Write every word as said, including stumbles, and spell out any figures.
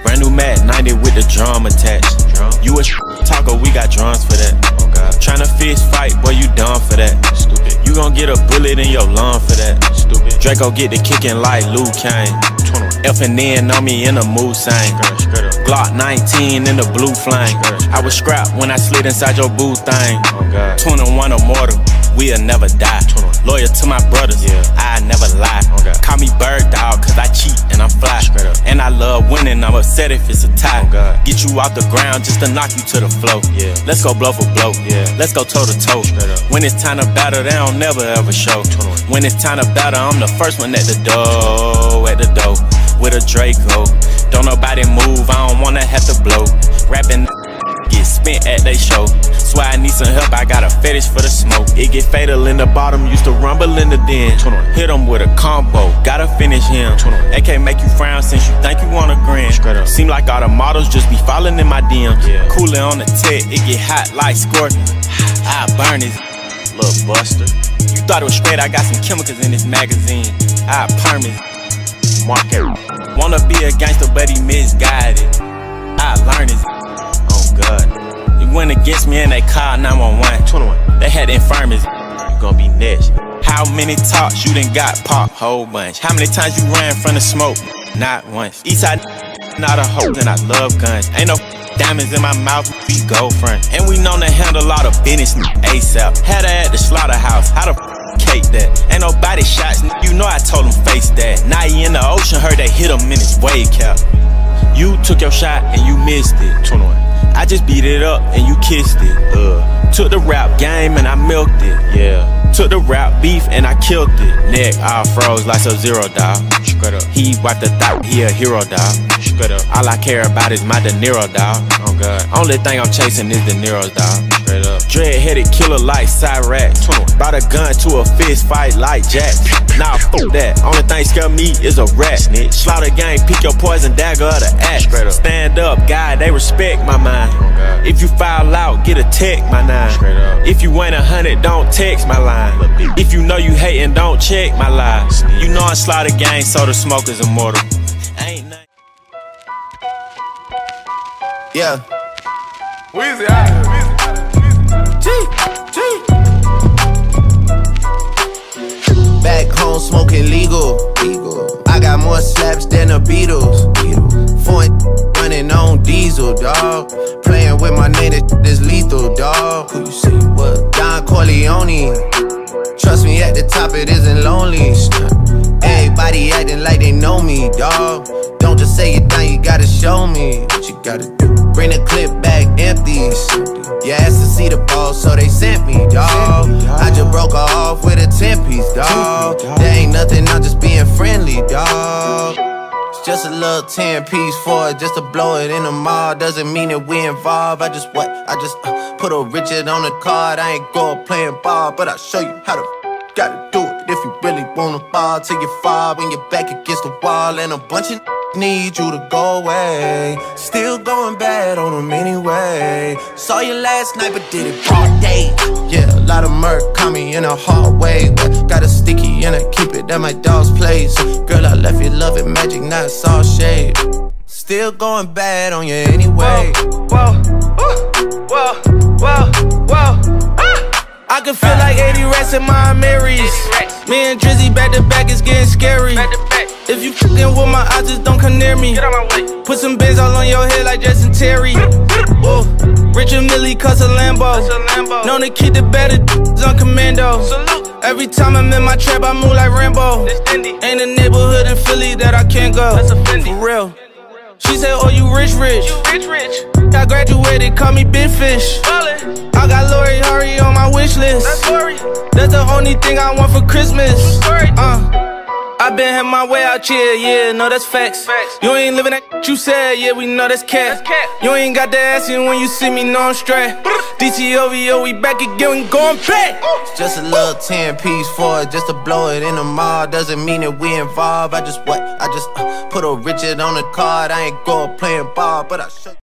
Brand new Mac ninety with the drum attached. Drum? You a talker, we got drums for that. Oh God. Tryna fist fight, boy, you done for that. Stupid. You gon' get a bullet in your lung for that. Stupid. Draco get the kicking like Liu Kang. F and N on me in a mood sign. Glock nineteen in the blue flame. I was scrapped when I slid inside your boo thing. Oh God. twenty-one immortal, we'll never die. Loyal to my brothers, yeah. I never lie. Okay. Call me bird dog, cause I cheat and I'm fly. And I love winning, I'm upset if it's a tie. Oh Get you off the ground just to knock you to the floor. Yeah. Let's go blow for blow, yeah. Let's go toe to toe. When it's time to battle, they don't never ever show. When it's time to battle, I'm the first one at the door, at the door. With a Draco, don't nobody move, I don't wanna have to blow. Rapping get spent at they show. Swear I need some help, I got a fetish for the smoke. It get fatal in the bottom, used to rumble in the den. Hit him with a combo, gotta finish him. They can't make you frown since you think you want a grin. Seem like all the models just be falling in my D Ms. Yeah. Cooling on the tech, it get hot like scorpion. I burn his little buster. You thought it was straight, I got some chemicals in this magazine. I perm his market. Wanna be a gangster, but he misguided. I learned his. Oh God. He went against me and they called nine one one. twenty-one. They had infirmities. You gon' be next. How many talks you done got popped? Whole bunch. How many times you ran from the smoke? Not once. Eastside not a hoe, and I love guns. Ain't no diamonds in my mouth, we go front. And we known to handle a lot of business ASAP. Had her at the slaughterhouse. How the cake that? Ain't nobody shots, you know I told him face that. Now he in the ocean, heard they hit him in his wave cap. You took your shot and you missed it. twenty-one. I just beat it up and you kissed it. Uh. Took the rap game and I milked it. Yeah. Took the rap beef and I killed it. Neck all froze like Sub-Zero, dog. Straight up. He wiped the thought, he a hero, dog. Straight up. All I care about is my De Niro, dog. Oh God. Only thing I'm chasing is De Niro's, dog. Straight up. Dread-headed killer like Cyrac. Brought a gun to a fist fight like Jack. Nah, fuck that. Only thing scare me is a rat. Snitch. Slaughter gang, pick your poison dagger or the axe. Straight up. Stand up, God, they respect my mind. Oh if you foul out, get a tech, my nine. Straight up. If you ain't a hundred, don't text my line. If you know you hating, don't check my lie. You know I slaughter gang, so the smoke is immortal. Ain't nothing. Yeah. Weezy, G, G. Back home smoking legal. legal. I got more slaps than the Beatles. Beatles. Foreign running on diesel, dog. Playing with my name, this lethal, dog. Who you see? What? Don Corleone. Trust me, at the top it isn't lonely. Everybody acting like they know me, dog. Don't just say it down, you gotta show me what you gotta do. Bring the clip back empty. You asked to see the ball, so they sent me, dog. I just broke her off with a ten piece, dog. There ain't nothing, I'm just being friendly, dog. It's just a little ten piece for it, just to blow it in the mall. Doesn't mean that we involved. I just what? I just uh, put a Richard on the card. I ain't go playing ball, but I'll show you how to gotta do it. If you really wanna fall till you fall when you're back against the wall, and a bunch of need you to go away. Still going bad on them anyway. Saw you last night but did it broad day. Yeah, a lot of murk caught me in a hard way. Got a sticky and I keep it at my dog's place. Girl, I left you loving magic, not all shade. Still going bad on you anyway. Whoa, whoa, whoa, whoa, whoa. I can feel like eighty rats in my Marys. Me and Drizzy back to back, it's getting scary. If you fucking with my eyes, just don't come near me. Get out my way. Put some bins all on your head like Justin Terry. Whoa. Richard Millie cuss a Lambo. Known to keep the better on commando. Salute. Every time I'm in my trap, I move like Rambo. Ain't a neighborhood in Philly that I can't go. That's a Fendi. For real. She said, oh, you rich, rich. You rich, rich. I graduated, call me Big Fish. Ballin'. I got Lori Hurry on my wish list. That's Lori. That's the only thing I want for Christmas. Story. Uh. I been had my way out here, yeah, no, that's facts. Facts. You ain't living that you said, yeah, we know that's cat. That's cat. You ain't got the ass in when you see me, no, I'm straight. D T O V O, we back again, we going back. It's just a little ten piece for it, just to blow it in the mall. Doesn't mean that we involved. I just what? I just uh, put a Richard on the card. I ain't go playing ball, but I show you.